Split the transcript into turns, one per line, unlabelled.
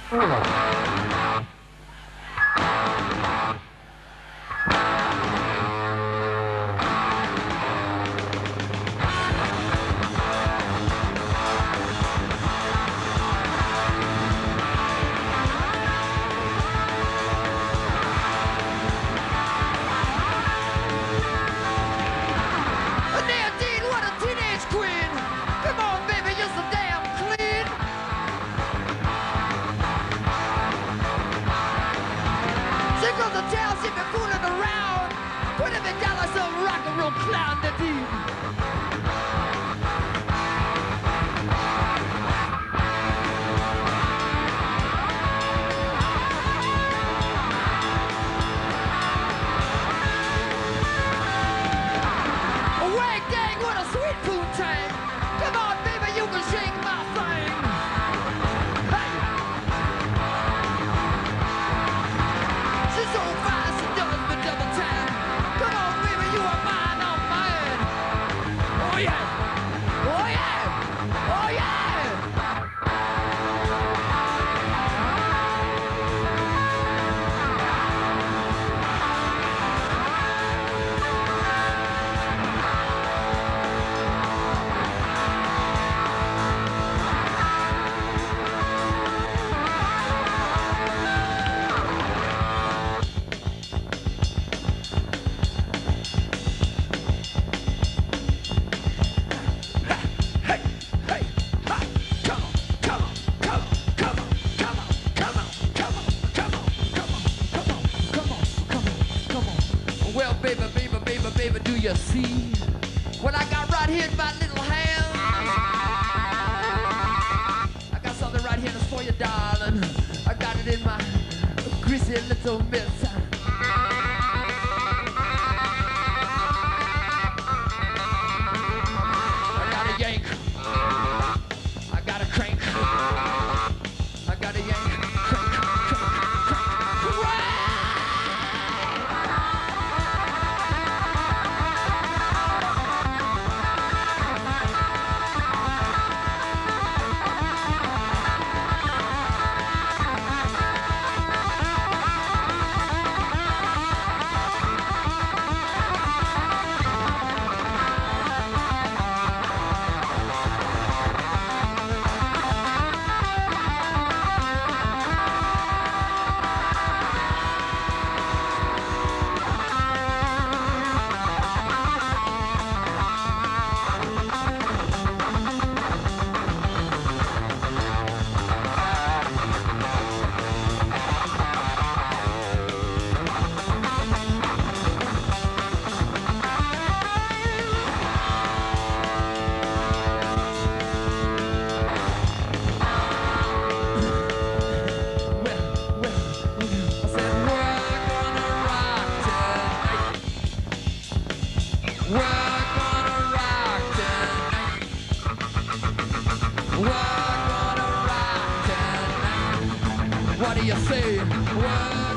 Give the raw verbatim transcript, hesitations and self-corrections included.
Wang dang, what a sweet poontang. Come on, baby, you can shake my thing. Hey! She's so fine, she does me double time. Come on, baby, you are mine, I'm mine. Oh yeah! Oh yeah! Oh yeah! Well, baby, baby, baby, baby, do you see what I got right here in my little hand? I got something right here that's for you, darling. I got it in my greasy little mitts. I got a yank. I got a crank. I got a yank, crank, crank, crank, crank. We're gonna rock tonight. We're gonna rock tonight. What do you say? We're